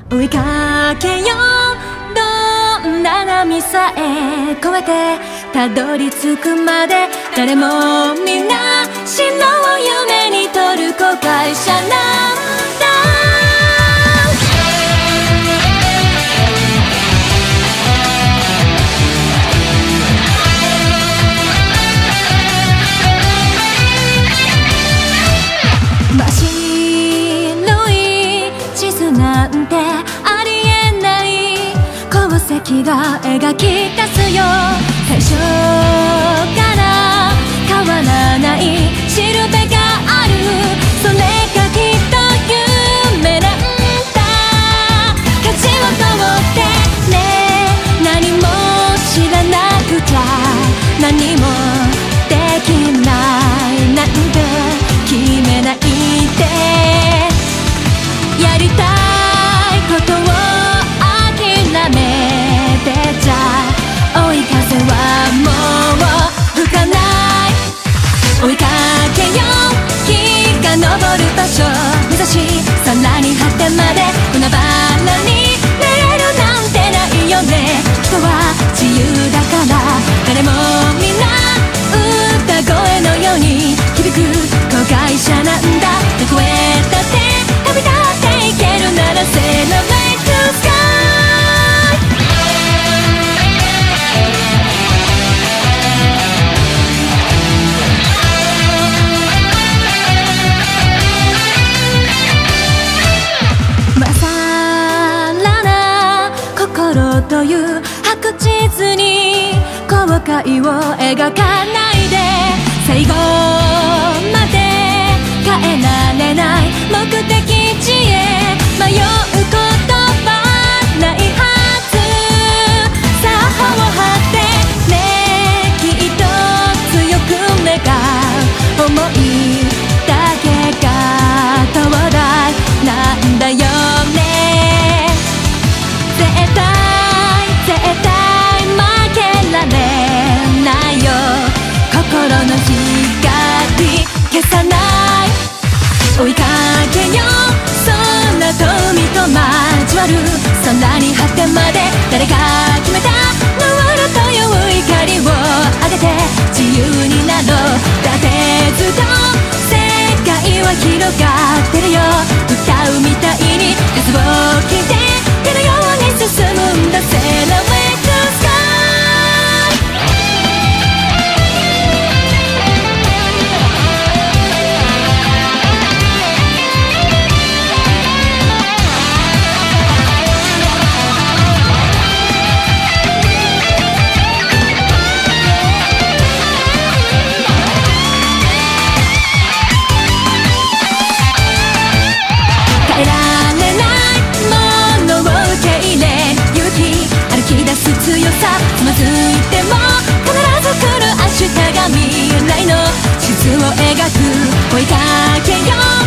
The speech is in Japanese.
追いかけよう、どんな波さえ越えてたどり着くまで、誰もみんな進路を夢に取る後悔者なんだ。真っ白い地図なんてありえない功績が描き出すよ。最初から変わらないしるべがある、それがきっと夢なんだ。舵を取ってね、何も知らなくちゃ何もできないなんて決めないで、やりたいことを諦めてちゃ追い風はもう吹かない。追いかけよう、日が昇る場所目指し、さらに果てまで海原に寝れるなんてないよね。人は自由だから誰もみんな歌声のように響く後悔者なんだ。どこへだって旅立っていけるなら Say the way to sky。 まさらな心という白地図に後悔を描かないで、最後まで変えられない目的地へ迷うことはないはず。さあ頬を張ってね、きっと強く願う想いだけが灯台なんだよね。絶対負けられないよ、心の光消さない。追いかけよう、空と海と交わるさらに果てまで、誰が決めたノールという光を上げて自由になろう。だってずっと世界は広がってるよ、歌うみたいに数を聞いて手のように進むんだ。 Say the way to sky。変えられないものを受け入れ、勇気歩き出す強さ、つまずいても必ず来る明日が未来の地図を描く。追いかけよう